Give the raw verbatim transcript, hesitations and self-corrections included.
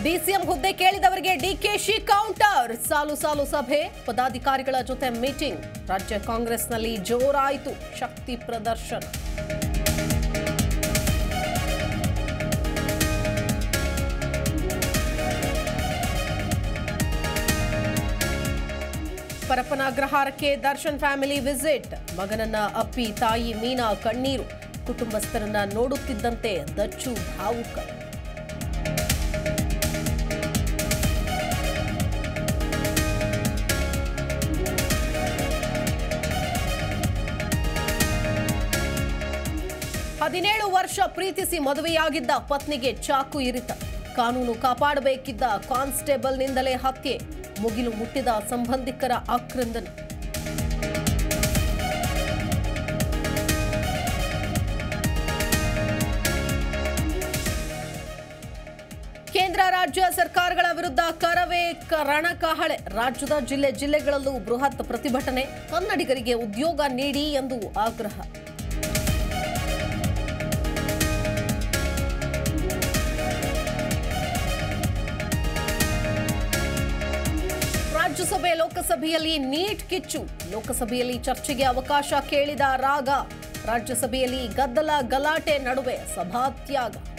DCM ಹುದ್ದೆ ಕೇಳಿದವರಿಗೆ DKShi counter. ಸಾಲು ಸಾಲು ಸಭೆ, ಪದಾಧಿಕಾರಿಗಳ ಜೊತೆ ಮೀಟಿಂಗ್. ರಾಜ್ಯ ಕಾಂಗ್ರೆಸ್ನಲ್ಲಿ ಜೋರಾಯಿತು ಶಕ್ತಿ ಪ್ರದರ್ಶನ. ಪರಪ್ಪನ ಅಗ್ರಹಾರಕ್ಕೆ ದರ್ಶನ್ ಫ್ಯಾಮಿಲಿ ವಿಸಿಟ್. ಮಗನನ್ನ ಅಪ್ಪಿ ತಾಯಿ ಮೀನಾ ಕಣ್ಣೀರು. ಕುಟುಂಬಸ್ಥರನ್ನ ನೋಡುತ್ತಿದ್ದಂತೆ ದಚ್ಚು ಭಾವುಕ. ಹದಿನೇಳು ವರ್ಷ ಪ್ರೀತಿಸಿ ಮದುವೆಯಾಗಿದ್ದ ಪತ್ನಿಗೆ ಚಾಕು ಇರಿತ. ಕಾನೂನು ಕಾಪಾಡಬೇಕಿದ್ದ ಕಾನ್ಸ್ಟೇಬಲ್ನಿಂದಲೇ ಹತ್ಯೆ. ಮುಗಿಲು ಮುಟ್ಟಿದ ಸಂಬಂಧಿಕರ ಆಕ್ರಂದನ. ಕೇಂದ್ರ ರಾಜ್ಯ ಸರ್ಕಾರಗಳ ವಿರುದ್ಧ ಕರವೇ ರಣಕಹಳೆ. ರಾಜ್ಯದ ಜಿಲ್ಲೆ ಜಿಲ್ಲೆಗಳಲ್ಲೂ ಬೃಹತ್ ಪ್ರತಿಭಟನೆ. ಕನ್ನಡಿಗರಿಗೆ ಉದ್ಯೋಗ ನೀಡಿ ಎಂದು ಆಗ್ರಹ. ರಾಜ್ಯಸಭೆ ಲೋಕಸಭೆಯಲ್ಲಿ ನೀಟ್ ಕಿಚ್ಚು. ಲೋಕಸಭೆಯಲ್ಲಿ ಚರ್ಚೆಗೆ ಅವಕಾಶ ಕೇಳಿದ ರಾಗ. ರಾಜ್ಯಸಭೆಯಲ್ಲಿ ಗದ್ದಲ ಗಲಾಟೆ ನಡುವೆ ಸಭಾತ್ಯಾಗ.